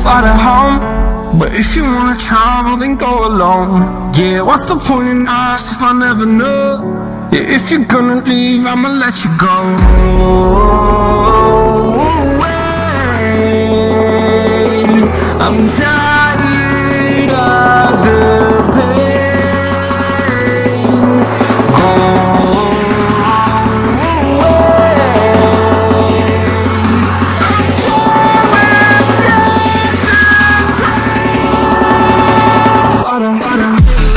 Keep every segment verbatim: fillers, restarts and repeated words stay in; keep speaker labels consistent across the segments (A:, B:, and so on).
A: fly to home. But if you wanna travel, then go alone. Yeah, what's the point in us if I never know? Yeah, if you're gonna leave, I'ma let you go. I'm tired of the pain. Go away. I'm tired of yesterday. Fada, fada.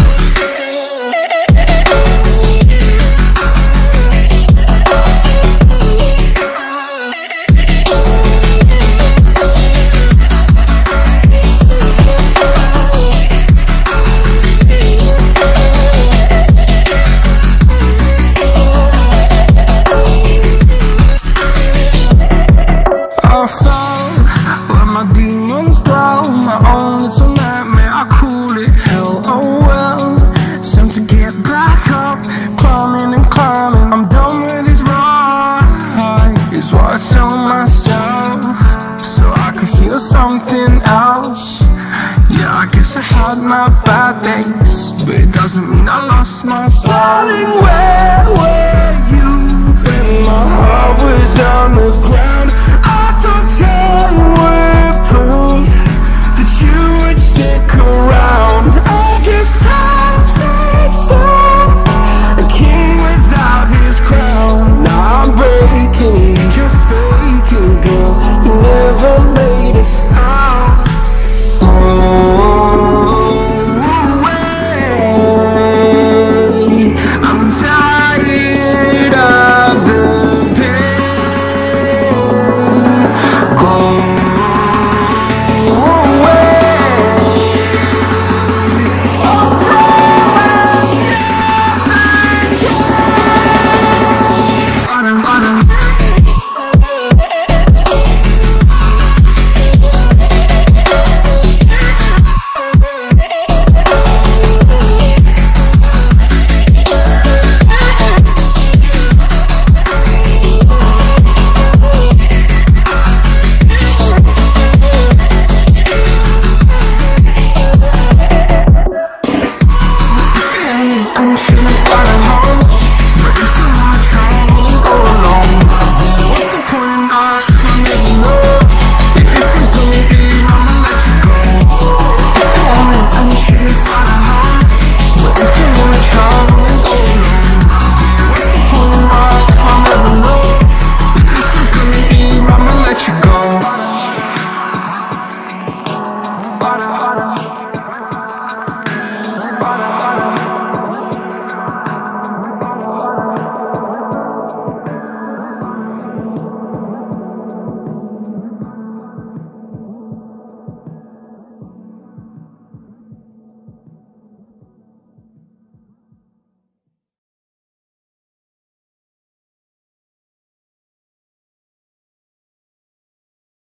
A: I fall where my demons dwell. My own little nightmare, I call it hell. Oh well, time to get back up, climbing and climbing. I'm done with this ride, is what I tell myself, so I can feel something else. Yeah, I guess I had my bad days, but it doesn't mean I lost my soul. Darling, where were you when my heart was on the ground?